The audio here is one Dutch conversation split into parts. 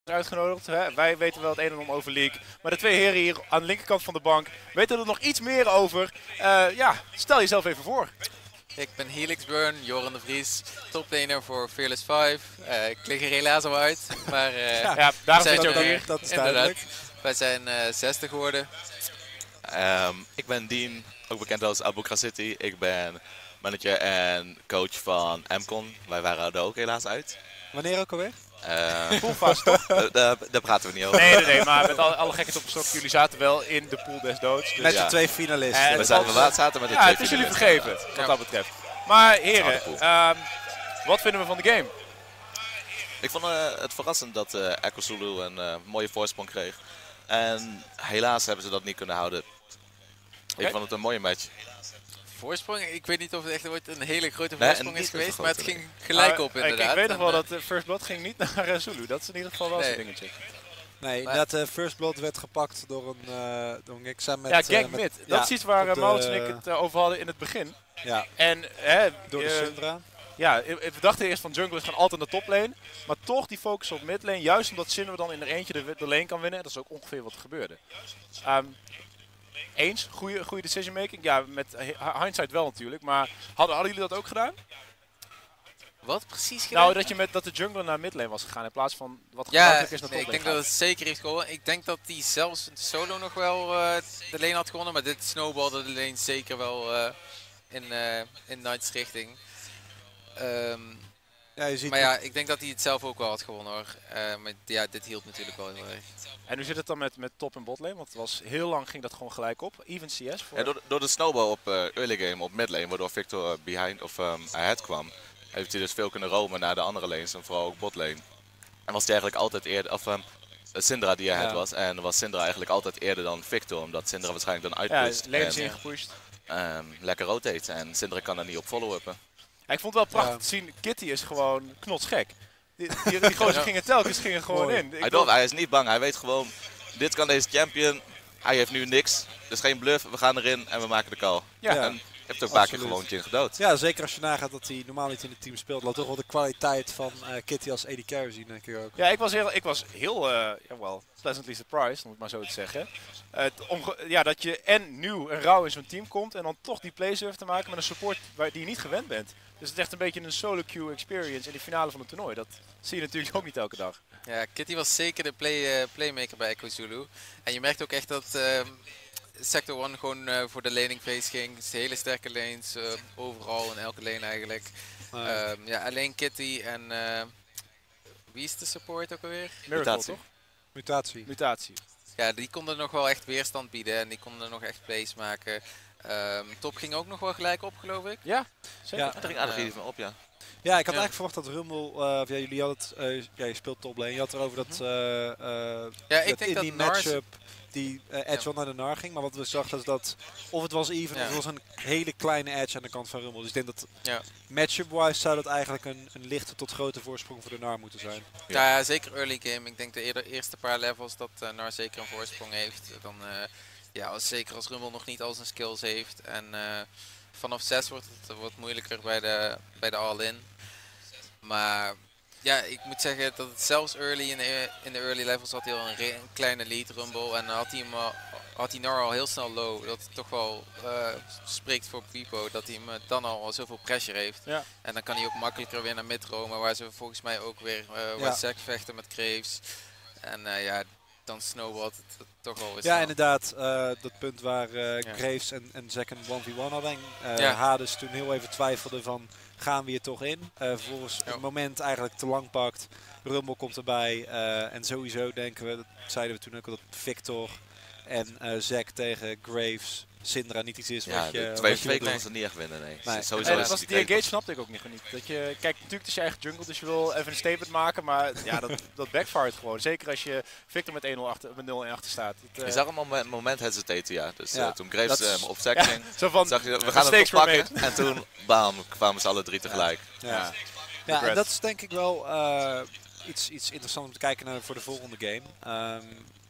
uitgenodigd. Hè? Wij weten wel het een en ander over League. Maar de twee heren hier aan de linkerkant van de bank weten er nog iets meer over. Stel jezelf even voor. Ik ben Helix Burn, Joran de Vries, toplaner voor Fearless 5. Ik lig er helaas al uit, maar daarom zit je ook hier. Dat is inderdaad. duidelijk. Wij zijn 60 geworden. Ik ben Dean, ook bekend als Abu City. Ik ben manager en coach van MCon. Wij waren er ook helaas uit. Wanneer ook alweer? Poolfase toch? Daar praten we niet over. Nee, maar met alle gekheid op een stok, jullie zaten wel in de pool des doods. Dus Met de 2 finalisten. En We zaten met de ja, twee het is jullie finalisten. vergeven, wat dat betreft. Maar heren, Oude wat vinden we van de game? Ik vond het verrassend dat Echo Zulu een mooie voorsprong kreeg. En helaas hebben ze dat niet kunnen houden. Ik vond het een mooie match. Voorsprong, ik weet niet of het echt ooit een hele grote voorsprong niet is te geweest, maar het vergroten, ging gelijk op inderdaad. Ik weet nog wel dat First Blood ging niet naar Zulu. Dat is in ieder geval wel zo'n dingetje. Nee, inderdaad, First Blood werd gepakt door een gek samen met... Gang Mid. Dat is iets waar Maurits en ik het over hadden in het begin. Ja, En door de Syndra. ja, we dachten eerst van junglers gaan altijd naar toplane. Maar toch die focus op midlane. Juist omdat Syndra dan in er eentje de lane kan winnen. Dat is ook ongeveer wat er gebeurde. Eens, goede decision making. Ja, met hindsight wel natuurlijk. Maar hadden jullie dat ook gedaan? Wat precies gedaan? Nou, dat de jungler naar midlane was gegaan in plaats van wat gebruikelijk is naar nee, toplane. ik denk dat het zeker heeft gewonnen. Ik denk dat hij zelfs in solo nog wel de lane had gewonnen, maar dit snowbalde de lane zeker wel in Knight's richting. Ja, je ziet Maar ja, ik denk dat hij het zelf ook wel had gewonnen hoor. Maar ja, dit hielp natuurlijk wel heel erg. En hoe zit het dan met top en botlane? Want het was heel lang ging dat gewoon gelijk op. Even CS voor... Ja, door de snowball op early game op midlane, waardoor Victor ahead kwam, heeft hij dus veel kunnen roamen naar de andere lanes en vooral ook botlane. En was hij eigenlijk altijd eerder, Syndra die ahead was, en was Syndra eigenlijk altijd eerder dan Victor, omdat Syndra waarschijnlijk dan uitpusht. Ja, lanes ingepusht. Lekker rotate en Syndra kan daar niet op follow-uppen. Ja, ik vond het wel prachtig te zien. Kitty is gewoon knotsgek. Die gozer gingen telkens gewoon in. Hij is niet bang, hij weet gewoon, dit kan deze champion, hij heeft nu niks, dus geen bluff, we gaan erin en we maken de call. Ja. En heeft ook een paar keer gewoon Jhin gedood. Ja, zeker als je nagaat dat hij normaal niet in het team speelt. Laat toch wel de kwaliteit van Kitty als AD carry zien, denk ik ook. Ja, ik was heel pleasantly surprised, om het maar zo te zeggen. Dat je en nieuw en rauw in zo'n team komt en dan toch die plays durft te maken met een support die je niet gewend bent. Dus het is echt een beetje een solo queue experience in de finale van het toernooi. Dat zie je natuurlijk ook niet elke dag. Ja, Kitty was zeker de playmaker bij Echo Zulu. En je merkt ook echt dat Sector 1 gewoon voor de laning phase ging. Dus hele sterke lanes, overal in elke lane eigenlijk. Alleen Kitty en wie is de support ook alweer? Miracle, toch? Mutatie. Ja, die konden nog wel echt weerstand bieden en die konden nog echt plays maken. Top ging ook nog wel gelijk op, geloof ik. Ja, zeker. Ja. Er ging aardig iets van op, ja. Ja, ik had eigenlijk verwacht dat Rumble, jullie hadden het, je speelt toplane, je had erover dat, ik denk in dat die Nars matchup die edge wel naar de Nar ging, maar wat we zagen is dat of het was even of het was een hele kleine edge aan de kant van Rumble. Dus ik denk dat matchup-wise zou dat eigenlijk een lichte tot grote voorsprong voor de Nar moeten zijn. Ja, zeker early game. Ik denk de eerste paar levels dat Nar zeker een voorsprong heeft. Dan, zeker als Rumble nog niet al zijn skills heeft. En vanaf 6 wordt het wat moeilijker bij de all-in. Maar ja, ik moet zeggen dat het zelfs early in de early levels had hij al een kleine lead Rumble. En had hij Nar al heel snel low. Dat toch wel spreekt voor Pipo dat hij hem dan al zoveel pressure heeft. Ja. En dan kan hij ook makkelijker weer naar mid roamen. Waar ze volgens mij ook weer Zack vechten met Graves. En dan snowballt het toch wel weer snel. Ja, inderdaad. Dat punt waar Graves en Zack een 1v1 hadden. Hades toen heel even twijfelde van gaan we hier toch in. Vervolgens het moment eigenlijk te lang pakt. Rumble komt erbij. En sowieso denken we, dat zeiden we toen ook al, dat Victor en Zack tegen Graves, Syndra niet iets is wat je... Twee konden ze niet echt winnen, nee. Sowieso die engage snapte ik ook niet. Dat je, kijk, natuurlijk het is je eigen jungle, dus je wil even een statement maken, maar ja, dat backfired gewoon. Zeker als je Victor met 0-1 achter staat. Je zag hem een moment hesitaten, ja. Dus toen Graves op Zack ging, zo van, zag je, we gaan het oppakken. En toen, bam, kwamen ze alle drie tegelijk. Ja, en dat is denk ik wel iets interessants om te kijken naar voor de volgende game.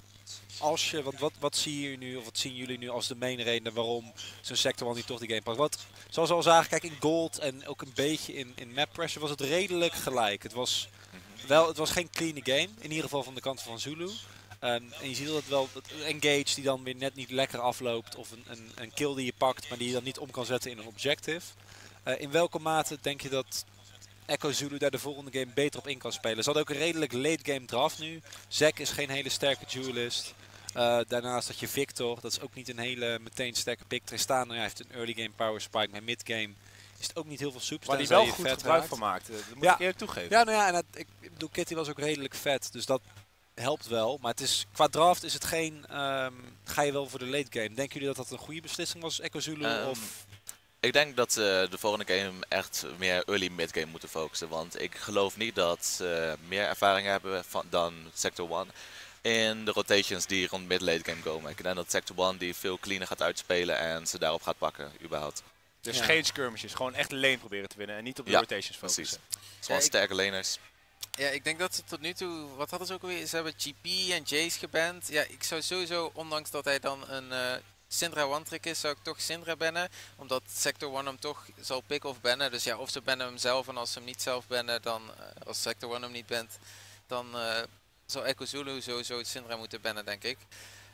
Wat zie je nu, of wat zien jullie nu als de main reden waarom zo'n Sector 1 niet toch die game pakt? Zoals we al zagen, kijk in Gold en ook een beetje in map pressure was het redelijk gelijk. Het was het was geen clean game. In ieder geval van de kant van Zulu. En je ziet dat wel, dat engage die dan weer net niet lekker afloopt. Of een kill die je pakt, maar die je dan niet om kan zetten in een objective. In welke mate denk je dat Echo Zulu daar de volgende game beter op in kan spelen? Ze hadden ook een redelijk late game draft nu. Zack is geen hele sterke duelist. Daarnaast had je Victor, dat is ook niet een hele meteen sterke pick. Tristana heeft een early game power spike, maar mid game is het ook niet heel veel soeps. Maar die wel goed gebruik van maakte, dat moet ik eerlijk toegeven. Ja, nou ja, en ik bedoel, Kitty was ook redelijk vet, dus dat helpt wel. Maar het is, qua draft is het geen, ga je wel voor de late game. Denken jullie dat dat een goede beslissing was, Echo Zulu? Of? Ik denk dat ze de volgende game echt meer early mid-game moeten focussen. Want ik geloof niet dat ze meer ervaring hebben dan Sector 1 in de rotations die rond mid-late game komen. Ik denk dat Sector 1 die veel cleaner gaat uitspelen en ze daarop gaat pakken, überhaupt. Dus geen skirmishes, gewoon echt lane proberen te winnen en niet op de rotations focussen. Precies. Gewoon sterke laners. Ja, ik denk dat ze tot nu toe, wat hadden ze ook alweer? Ze hebben GP en Jace geband. Ja, ik zou sowieso, ondanks dat hij dan een Syndra one-trick is, zou ik toch Syndra bannen. Omdat Sector 1 hem toch zal pick of bannen. Dus ja, of ze bannen hem zelf en als ze hem niet zelf bannen, dan als Sector 1 hem niet bant, dan zou Echo Zulu sowieso Syndra moeten bannen, denk ik.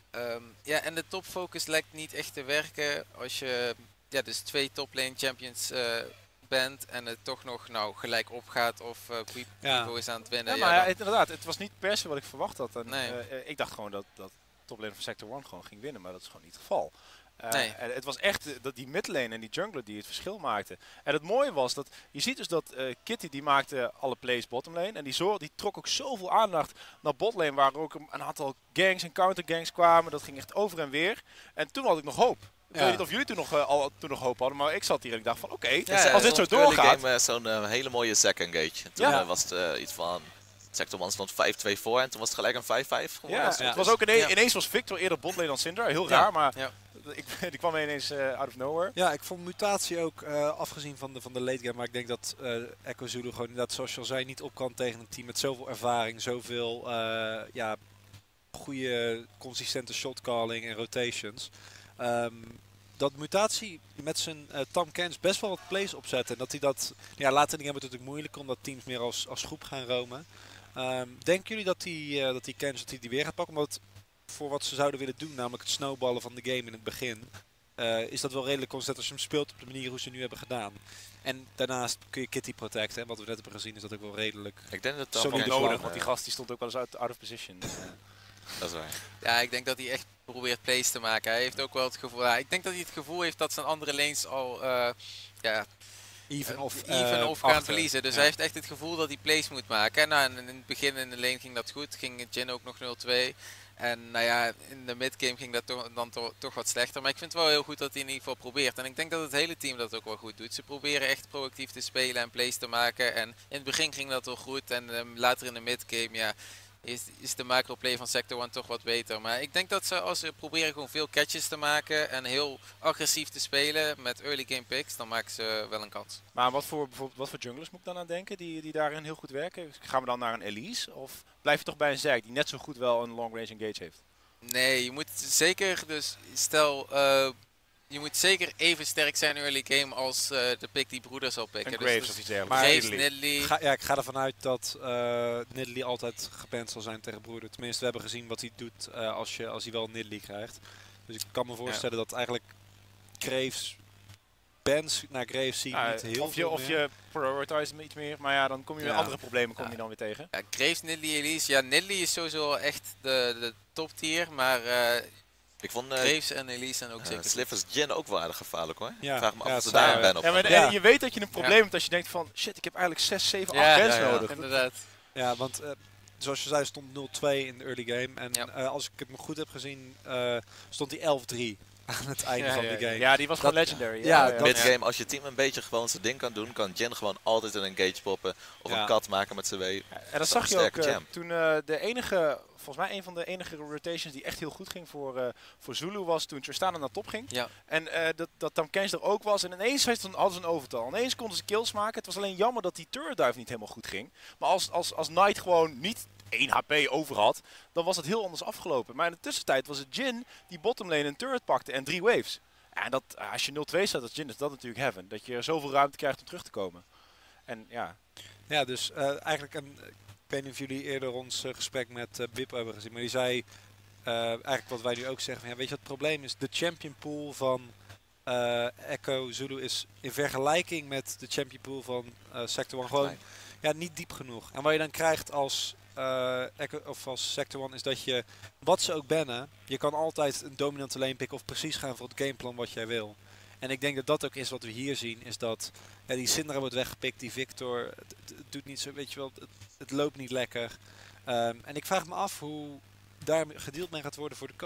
Ja, en de topfocus lijkt niet echt te werken als je dus 2 toplane champions bent en het toch nog gelijk opgaat of Pipo is aan het winnen. Ja, maar inderdaad, het was niet per se wat ik verwacht had. En, nee. Ik dacht gewoon dat toplane van Sector 1 gewoon ging winnen, maar dat is gewoon niet het geval. Nee. En het was echt die midlane en die jungler die het verschil maakten. En het mooie was dat je ziet dus dat Kitty die maakte alle plays bottomlane. En die trok ook zoveel aandacht naar botlane waar ook een aantal gangs en countergangs kwamen. Dat ging echt over en weer. En toen had ik nog hoop. Ik weet niet of jullie toen nog hoop hadden, maar ik zat hier en ik dacht van oké, als dit zo doorgaat. Game zo'n hele mooie Zack engage. Toen was het iets van Sector 1 stond 5-2 voor en toen was het gelijk een 5-5 geworden. Ja, het was ook ineens was Victor eerder botlane dan Syndra. Heel raar, maar die kwam ineens out of nowhere. Ja, ik vond mutatie ook, afgezien van de late game, maar ik denk dat Echo Zulu gewoon inderdaad, zoals je al zei, niet op kan tegen een team met zoveel ervaring, zoveel goede, consistente shotcalling en rotations. Dat mutatie met zijn Tahm Kench best wel wat plays opzetten. En dat hij dat, later in de game wordt het natuurlijk moeilijk omdat teams meer als groep gaan roamen. Denken jullie dat die Kench die weer gaat pakken? Omdat voor wat ze zouden willen doen, namelijk het snowballen van de game in het begin, is dat wel redelijk consistent als je hem speelt op de manier hoe ze nu hebben gedaan. En daarnaast kun je Kitty protecten. En wat we net hebben gezien is dat ook wel redelijk. Ik denk dat dat niet nodig, want die gast die stond ook wel eens out of position. Dat is waar. Ja, ik denk dat hij echt probeert plays te maken. Hij heeft ook wel het gevoel. Ik denk dat hij het gevoel heeft dat zijn andere lanes al even of gaan verliezen. Dus hij heeft echt het gevoel dat hij plays moet maken. En in het begin in de lane ging dat goed. Ging Jhin ook nog 0-2. En in de midgame ging dat toch wat slechter. Maar ik vind het wel heel goed dat hij in ieder geval probeert. En ik denk dat het hele team dat ook wel goed doet. Ze proberen echt proactief te spelen en plays te maken. En in het begin ging dat wel goed. En later in de midgame, is de macro-play van Sector 1 toch wat beter. Maar ik denk dat als ze proberen gewoon veel catches te maken en heel agressief te spelen met early game picks, dan maken ze wel een kans. Maar wat voor junglers moet ik dan aan denken die daarin heel goed werken? Gaan we dan naar een Elise of blijf je toch bij een Zack die net zo goed wel een long range engage heeft? Nee, je moet zeker, dus stel, je moet zeker even sterk zijn in early game als de pick die broeder zal picken. En Graves of iets dergelijks. Graves, Nidalee. Ik ga ervan uit dat Nidalee altijd geband zal zijn tegen broeder. Tenminste, we hebben gezien wat hij doet als hij wel Nidalee krijgt. Dus ik kan me voorstellen dat eigenlijk Graves bans naar Graves zie niet heel veel of je prioritize hem iets meer, maar dan kom je met andere problemen kom je dan weer tegen. Ja, Graves, Nidalee, Elise. Ja, Nidalee is sowieso echt de top tier, maar ik vond Graves en Elise zijn ook zeker. Sliffers Jhin ook wel aardig gevaarlijk hoor. Ja. Vraag me af of ze daar daar een ban op. En je weet dat je een probleem hebt als je denkt van shit, ik heb eigenlijk 6, 7, 8 bans nodig. Inderdaad. Ja, want zoals je zei stond 0-2 in de early game. En als ik het me goed heb gezien, stond hij 11-3 aan het einde van de game. Ja, die was gewoon legendary. Midgame, als je team een beetje gewoon zijn ding kan doen, kan Jhin gewoon altijd een engage poppen of een cut maken met zijn W. En dat zag je ook toen volgens mij een van de enige rotations die echt heel goed ging voor Zulu was toen Tristana naar top ging. Ja. En dat Tahm Kench er ook was. En ineens hadden ze een overtal. Ineens konden ze kills maken. Het was alleen jammer dat die turret dive niet helemaal goed ging. Maar als Knight gewoon niet 1 HP over had, dan was het heel anders afgelopen. Maar in de tussentijd was het Jhin die bottomlane een turret pakte en 3 waves. En als je 0-2 staat als Jhin is dat natuurlijk heaven. Dat je zoveel ruimte krijgt om terug te komen. En ja. Ja, dus eigenlijk weet niet of jullie eerder ons gesprek met Bip hebben gezien, maar die zei eigenlijk wat wij nu ook zeggen. Van, ja, weet je wat het probleem is? De champion pool van Echo Zulu is in vergelijking met de champion pool van Sector 1 gewoon niet diep genoeg. En wat je dan krijgt als Echo of als Sector 1 is dat je, wat ze ook bannen, je kan altijd een dominante lane picken of precies gaan voor het gameplan wat jij wil. En ik denk dat dat ook is wat we hier zien, is dat die Syndra wordt weggepikt, die Victor, het doet niet zo, weet je wel, het loopt niet lekker. En ik vraag me af hoe daar gedeeld mee gaat worden voor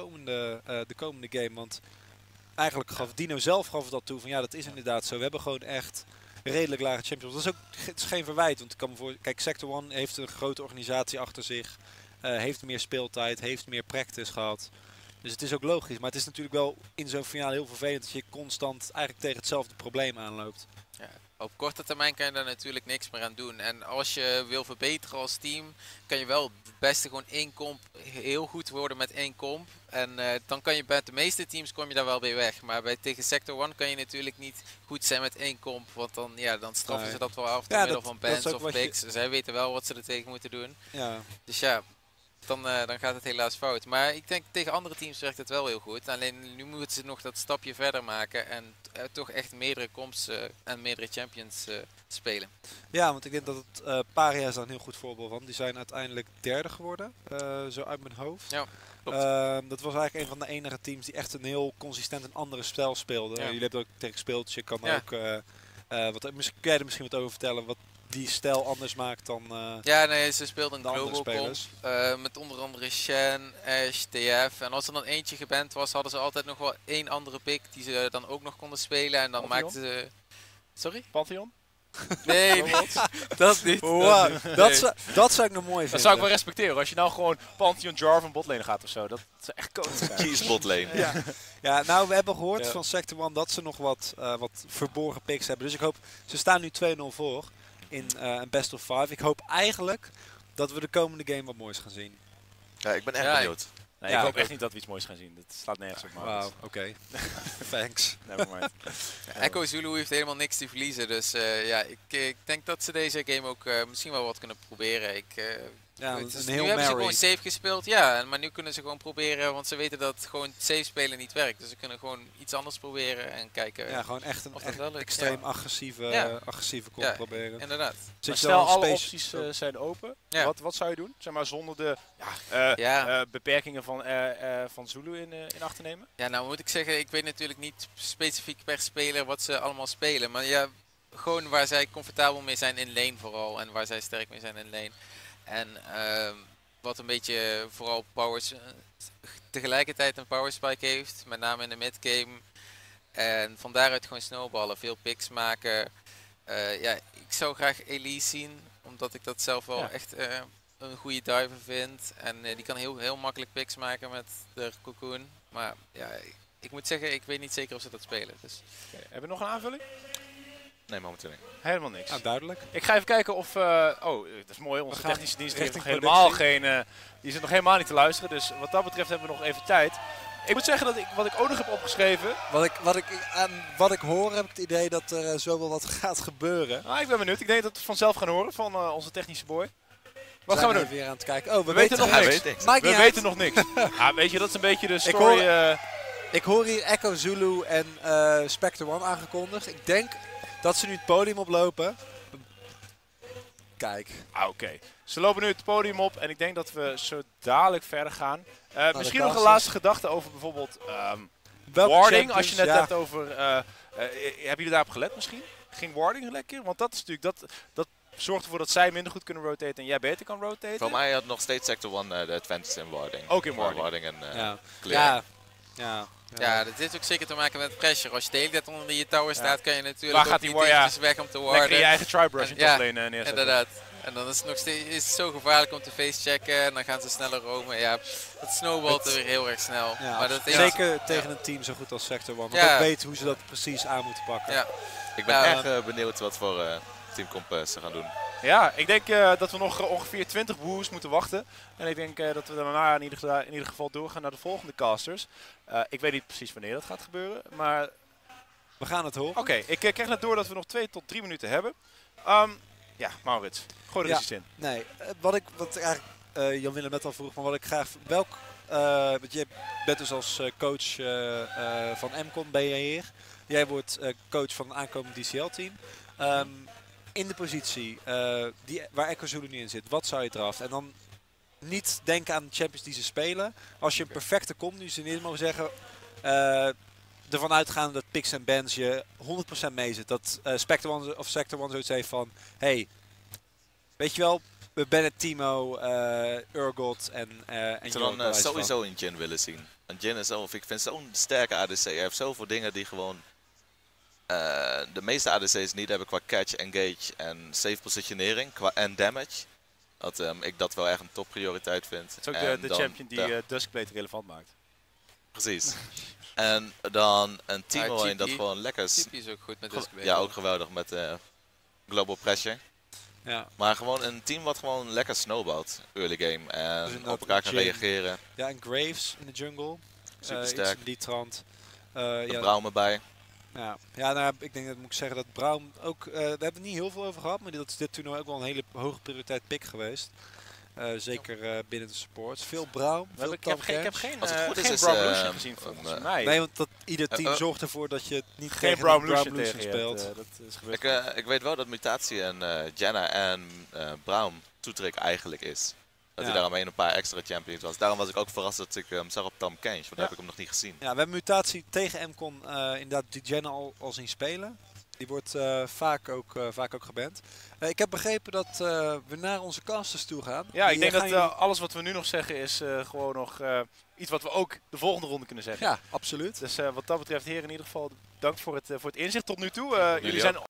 de komende game, want eigenlijk gaf Dino zelf dat toe van ja, dat is inderdaad zo. We hebben gewoon echt redelijk lage champions. Dat is ook, het is geen verwijt, want ik kan me kijk, Sector 1 heeft een grote organisatie achter zich, heeft meer speeltijd, heeft meer practice gehad. Dus het is ook logisch, maar het is natuurlijk wel in zo'n finale heel vervelend dat je constant eigenlijk tegen hetzelfde probleem aanloopt. Ja, op korte termijn kan je daar natuurlijk niks meer aan doen. En als je wil verbeteren als team, kan je wel het beste gewoon één comp heel goed worden met één comp. En dan kan je bij de meeste teams kom je daar wel weer weg. Maar tegen Sector 1 kan je natuurlijk niet goed zijn met één comp. Want dan straffen ze dat wel af door middel van bans of picks. Zij weten wel wat ze er tegen moeten doen. Ja. Dus ja, dan gaat het helaas fout. Maar ik denk tegen andere teams werkt het wel heel goed. Alleen nu moeten ze nog dat stapje verder maken en toch echt meerdere comps en meerdere champions spelen. Ja, want ik denk dat het Paria is daar een heel goed voorbeeld van. Die zijn uiteindelijk derde geworden, zo uit mijn hoofd. Ja, dat was eigenlijk een van de enige teams die echt een heel consistent een andere spel speelde. Ja. Jullie hebben er ook tegen gespeeld, dus je kan ook misschien kun jij er misschien wat over vertellen wat die stijl anders maakt dan ja, nee, ze speelden de een andere global comp spelers. met onder andere Shen, Ashe, TF. En als er dan eentje geband was, hadden ze altijd nog wel één andere pick die ze dan ook nog konden spelen. En dan Pantheon? maakten ze... Sorry? Pantheon? Nee, dat niet. Wow, dat zou ik nog mooi vinden. Dat zou ik wel respecteren. Als je nou gewoon Pantheon Jarvan botlane gaat of zo. Dat zou echt coach zijn. Cheese botlane. Ja. Ja, nou we hebben gehoord van Sector 1 dat ze nog wat verborgen picks hebben. Dus ik hoop, ze staan nu 2-0 voor in een best of 5. Ik hoop eigenlijk dat we de komende game wat moois gaan zien. Ja, ik ben echt benieuwd. Nee, Ja, ik hoop ik echt niet dat we iets moois gaan zien. Dat slaat nergens op. Wauw, oké. Thanks. Nevermind. Echo Zulu heeft helemaal niks te verliezen. Dus ik denk dat ze deze game ook misschien wel wat kunnen proberen. Ja, nu een heel hebben ze Mary. gewoon safe gespeeld, ja, maar nu kunnen ze gewoon proberen, want ze weten dat gewoon safe spelen niet werkt. Dus ze kunnen gewoon iets anders proberen en kijken. Ja, gewoon echt een of dat wel lukt. extreem agressieve comp proberen. Inderdaad. Maar stel alle opties zijn open, wat zou je doen? Zeg maar zonder de beperkingen van Zulu in acht te nemen? Ja, nou moet ik zeggen, ik weet natuurlijk niet specifiek per speler wat ze allemaal spelen. Maar ja, gewoon waar zij comfortabel mee zijn in lane vooral en waar zij sterk mee zijn in lane. En wat een beetje vooral tegelijkertijd een power spike heeft, met name in de midgame. En van daaruit gewoon snowballen, veel picks maken. Ja, ik zou graag Elise zien, omdat ik dat zelf wel echt een goede diver vind. En die kan heel makkelijk picks maken met de Cocoon. Maar ja, ik moet zeggen, ik weet niet zeker of ze dat spelen. Dus. Okay. Hebben we nog een aanvulling? Nee, momenteel niet. Helemaal niks. Nou, duidelijk. Ik ga even kijken of... dat is mooi, onze technische dienst heeft nog helemaal geen... die zit nog helemaal niet te luisteren, dus wat dat betreft hebben we nog even tijd. Ik moet zeggen dat wat ik ook nog heb opgeschreven... Wat ik hoor heb ik het idee dat er zo wel wat gaat gebeuren. Ik ben benieuwd. Ik denk dat we het vanzelf gaan horen van onze technische boy. Wat gaan we doen? Weer aan het kijken. Oh, we weten nog niks. We weten nog niks. Weet je, dat is een beetje de story... Ik hoor hier Echo Zulu en Spectre 1 aangekondigd. Ik denk dat ze nu het podium oplopen. Kijk. Oké. Ze lopen nu het podium op en ik denk dat we zo dadelijk verder gaan. Misschien nog een casters. laatste gedachte over bijvoorbeeld warding. Als je net hebt over... hebben jullie daarop gelet misschien? Ging warding lekker? Want dat is natuurlijk... Dat zorgt ervoor dat zij minder goed kunnen rotaten en jij beter kan rotaten. Voor mij had nog steeds Sector 1 de advantage in warding. Ook in warding. En Ja. Ja, dat heeft ook zeker te maken met pressure. Als je de hele tijd onder je tower staat, kan je natuurlijk waar gaat niet die eventjes weg om te warden. Lekker je eigen tribrush in toplane neerzetten. Inderdaad. En dan is het nog steeds zo gevaarlijk om te facechecken en dan gaan ze sneller roamen. Ja, dat snowballt er weer heel erg snel. Ja, maar dat is zeker tegen een team zo goed als Sector 1. Want ik weet hoe ze dat precies aan moeten pakken. Ja. Ik ben erg benieuwd wat voor teamcomp ze gaan doen. Ja, ik denk dat we nog ongeveer 20 woes moeten wachten. En ik denk dat we daarna in ieder geval doorgaan naar de volgende casters. Ik weet niet precies wanneer dat gaat gebeuren, maar... We gaan het horen. Oké, ik krijg net door dat we nog 2 tot 3 minuten hebben. Ja, Maurits. Gooi er eens iets in. Nee, wat eigenlijk Jan Willem net al vroeg, maar wat ik graag... want je bent dus als coach van MCon ben je hier. Jij wordt coach van een aankomend DCL-team. In de positie waar Echo Zulu nu in zit, wat zou je eraf? En dan niet denken aan de champions die ze spelen. Als je een perfecte komt, nu ze niet mogen zeggen... ervan uitgaande dat Pix en Benz je 100% mee zit. Dat Spectre One of Sector One zoiets heeft van... Hey, weet je wel, Bennett, Timo, Urgot en ik zou dan sowieso een Jhin willen zien. Een Jhin is ik vind zo'n sterke ADC. Hij heeft zoveel dingen die gewoon... de meeste ADC's niet hebben qua catch, engage en safe positionering en damage. Dat ik dat wel echt een topprioriteit vind. Het is ook de champion die Duskblade relevant maakt. Precies. En dan een Timo in dat gewoon lekker... GP is ook goed met Duskblade. Ja, ook geweldig met Global Pressure. Ja. Maar gewoon een team wat gewoon lekker snowballt early game en dus op elkaar kan reageren. Ja, en Graves in de jungle. Super sterk. Die trant. Braum erbij. Ja, nou, ik denk dat moet ik zeggen dat Braum ook... we hebben het niet heel veel over gehad, maar dat is dit toernooi ook wel een hele hoge prioriteit pick geweest. Zeker binnen de support. Veel Braum. Ik heb geen is, Braum Lucian gezien volgens mij. Nee, want ieder team zorgt ervoor dat je niet geen Braum Lucian speelt. Dat is gebeurd. Ik weet wel dat Mutatie en Janna en Braum toetrik eigenlijk is. Dat hij daaromheen een paar extra champions was. Daarom was ik ook verrast dat ik hem zag op Tahm Kench, want daar heb ik hem nog niet gezien. Ja, we hebben Mutatie tegen MCon inderdaad die Janna al zien spelen. Die wordt vaak ook geband. Ik heb begrepen dat we naar onze casters toe gaan. Ja, ik denk dat alles wat we nu nog zeggen is gewoon nog iets wat we ook de volgende ronde kunnen zeggen. Ja, absoluut. Dus wat dat betreft, heren, in ieder geval dank voor het inzicht tot nu toe. Jullie zijn